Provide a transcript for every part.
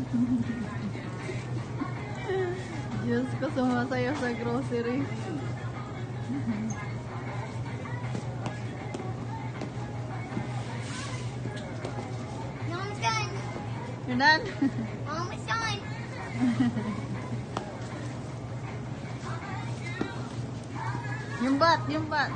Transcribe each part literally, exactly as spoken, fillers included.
Diyos ko, sumasayaw sa grocery. Almost done. You're done? Almost done. Yung bat, yung bat.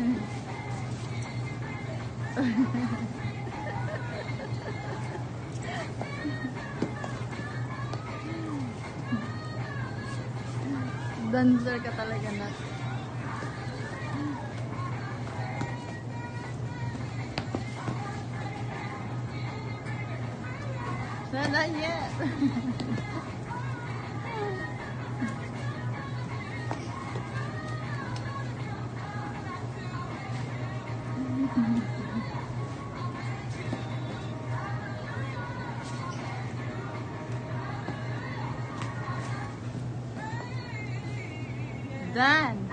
Dancer ka talaga na. Not yet. Done.